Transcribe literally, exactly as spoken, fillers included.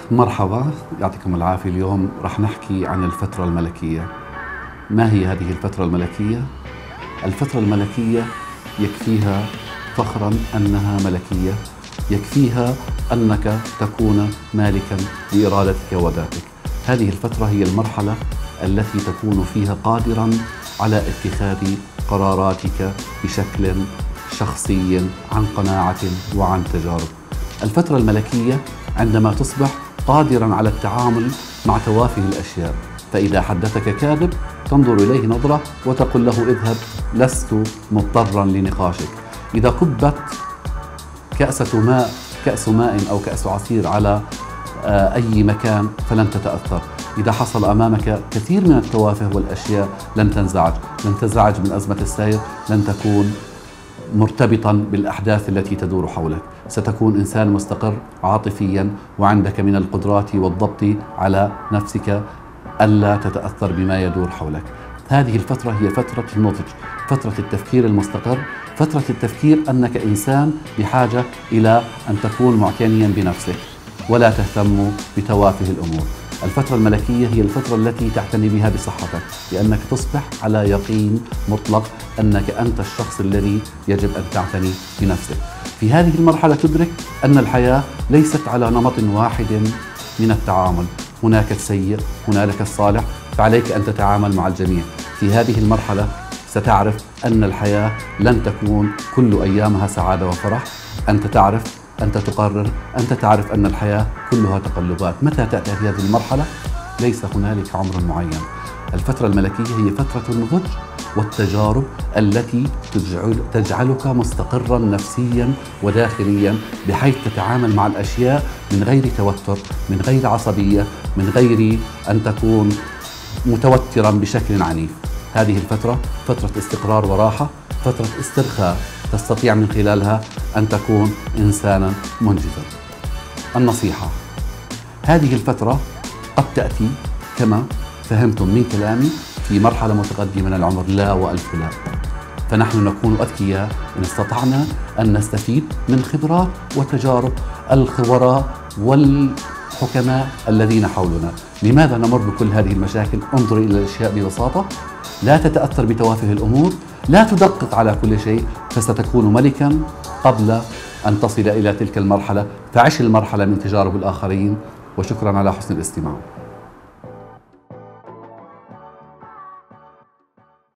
مرحبا، يعطيكم العافية. اليوم رح نحكي عن الفترة الملكية. ما هي هذه الفترة الملكية؟ الفترة الملكية يكفيها فخرا أنها ملكية، يكفيها أنك تكون مالكا بإرادتك وذاتك. هذه الفترة هي المرحلة التي تكون فيها قادرا على اتخاذ قراراتك بشكل شخصي عن قناعة وعن تجارب. الفترة الملكية عندما تصبح قادرا على التعامل مع توافه الأشياء، فإذا حدثك كاذب تنظر إليه نظرة وتقول له اذهب، لست مضطرا لنقاشك. إذا كبت كأسة ماء كأس ماء أو كأس عصير على أي مكان فلن تتأثر. إذا حصل أمامك كثير من التوافه والأشياء لن تنزعج، لن تنزعج من أزمة السير، لن تكون مرتبطا بالأحداث التي تدور حولك، ستكون إنسان مستقر عاطفيا وعندك من القدرات والضبط على نفسك ألا تتأثر بما يدور حولك. هذه الفترة هي فترة النضج، فترة التفكير المستقر، فترة التفكير أنك إنسان بحاجة إلى أن تكون معتنيا بنفسك ولا تهتم بتوافه الأمور. الفترة الملكية هي الفترة التي تعتني بها بصحتك، لأنك تصبح على يقين مطلق أنك أنت الشخص الذي يجب أن تعتني بنفسك. في هذه المرحلة تدرك أن الحياة ليست على نمط واحد من التعامل، هناك السيء، هنالك الصالح، فعليك أن تتعامل مع الجميع. في هذه المرحلة ستعرف أن الحياة لن تكون كل أيامها سعادة وفرح. أنت تعرف، أنت تقرر، أنت تعرف أن الحياة كلها تقلبات. متى تأتي هذه المرحلة؟ ليس هنالك عمر معين. الفترة الملكية هي فترة النضج والتجارب التي تجعل تجعلك مستقرا نفسيا وداخليا، بحيث تتعامل مع الأشياء من غير توتر، من غير عصبية، من غير أن تكون متوترا بشكل عنيف. هذه الفترة فترة استقرار وراحة، فترة استرخاء تستطيع من خلالها أن تكون إنسانا منجزا. النصيحة: هذه الفترة قد تأتي كما فهمتم من كلامي في مرحلة متقدمة من العمر، لا وألف لا. فنحن نكون أذكياء إن استطعنا أن نستفيد من خبرات وتجارب الخبراء والحكماء الذين حولنا. لماذا نمر بكل هذه المشاكل؟ انظر إلى الأشياء ببساطة، لا تتأثر بتوافه الأمور، لا تدقق على كل شيء، فستكون ملكا قبل أن تصل إلى تلك المرحلة. فعش المرحلة من تجارب الآخرين، وشكرا على حسن الاستماع.